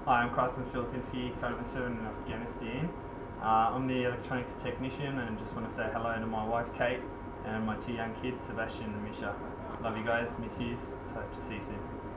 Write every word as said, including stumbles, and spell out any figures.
Hi, I'm Maciej Filipinski, currently serving in Afghanistan. Uh, I'm the electronics technician and just want to say hello to my wife Kate and my two young kids, Sebastian and Misha. Love you guys, miss yous, so hope to see you soon.